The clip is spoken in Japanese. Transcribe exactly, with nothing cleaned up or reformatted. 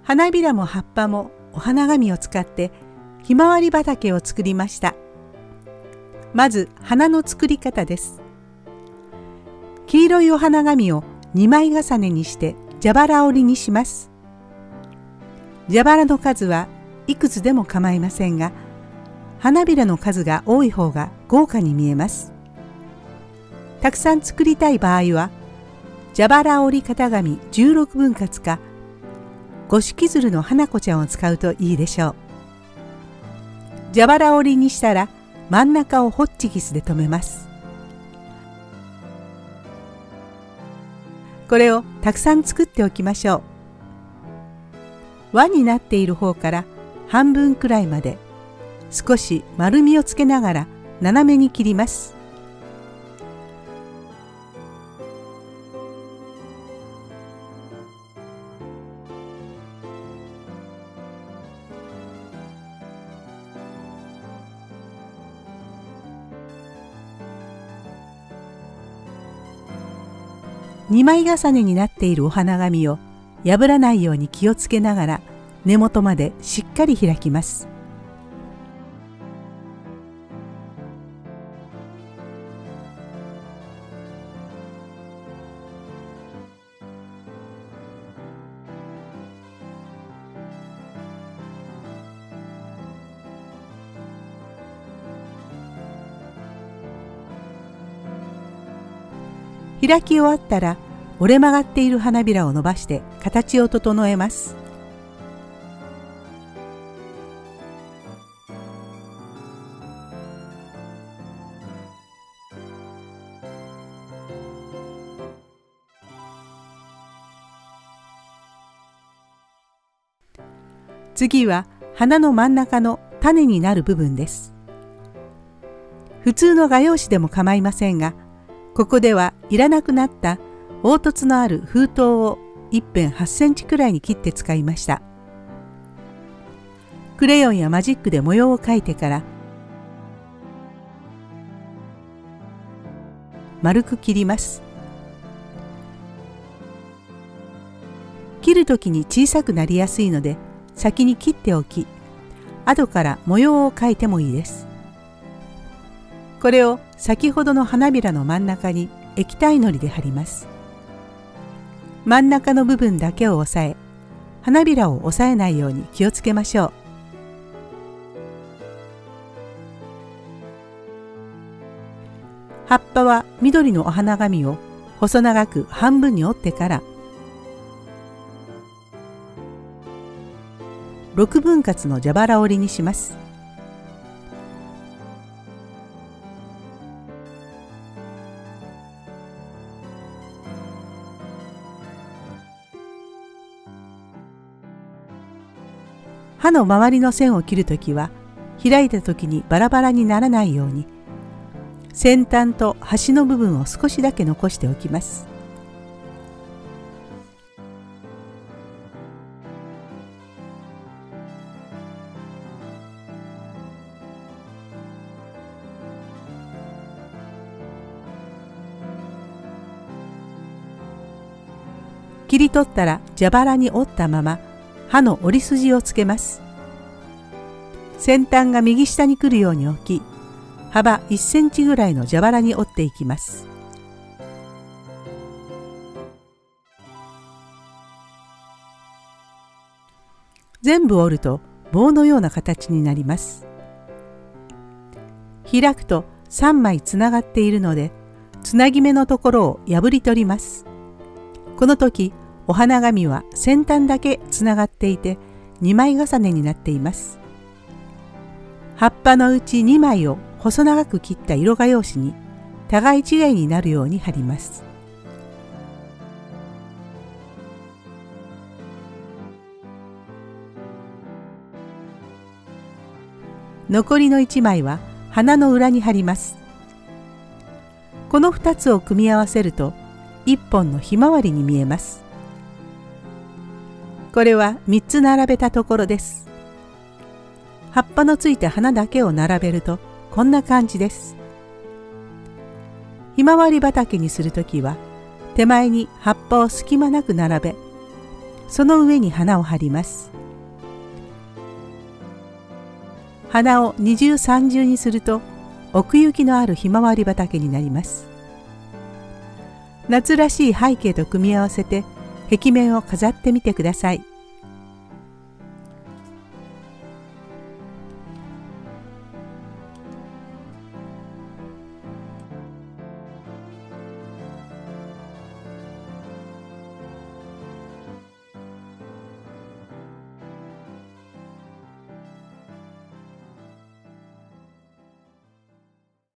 花びらも葉っぱもお花紙を使ってひまわり畑を作りました。まず花の作り方です。黄色いお花紙をにまい重ねにして蛇腹折りにします。蛇腹の数はいくつでも構いませんが、花びらの数が多い方が豪華に見えます。たくさん作りたい場合は、蛇腹折り型紙じゅうろくぶん割か五色鶴の花子ちゃんを使うといいでしょう。蛇腹折りにしたら真ん中をホッチキスで留めます。これをたくさん作っておきましょう。輪になっている方から半分くらいまで少し丸みをつけながら斜めに切ります。にまい重ねになっているお花紙を破らないように気をつけながら根元までしっかり開きます。開き終わったら折れ曲がっている花びらを伸ばして形を整えます。次は花の真ん中の種になる部分です。普通の画用紙でも構いませんが、ここではいらなくなった凹凸のある封筒をいっぺんはちセンチくらいに切って使いました。クレヨンやマジックで模様を描いてから丸く切ります。切るときに小さくなりやすいので先に切っておき、後から模様を描いてもいいです。これを先ほどの花びらの真ん中に液体のりで貼ります。真ん中の部分だけを押さえ、花びらを押さえないように気をつけましょう。葉っぱは緑のお花紙を細長く半分に折ってからろくぶん割の蛇腹折りにします。刃の周りの線を切るときは開いたときにバラバラにならないように先端と端の部分を少しだけ残しておきます。切り取ったら蛇腹に折ったまま刃の折り筋をつけます。先端が右下に来るように置き、幅いっセンチぐらいの蛇腹に折っていきます。全部折ると棒のような形になります。開くとさんまいつながっているので、つなぎ目のところを破り取ります。この時、お花紙は先端だけつながっていてにまい重ねになっています。葉っぱのうちにまいを細長く切った色画用紙に互い違いになるように貼ります。残りのいちまいは花の裏に貼ります。このふたつを組み合わせるといっぽんのひまわりに見えます。これはみっつ並べたところです。葉っぱのついた花だけを並べるとこんな感じです。ひまわり畑にするときは手前に葉っぱを隙間なく並べ、 その上に花を貼ります。花を二重三重にすると奥行きのあるひまわり畑になります。夏らしい背景と組み合わせて壁面を飾ってみてください。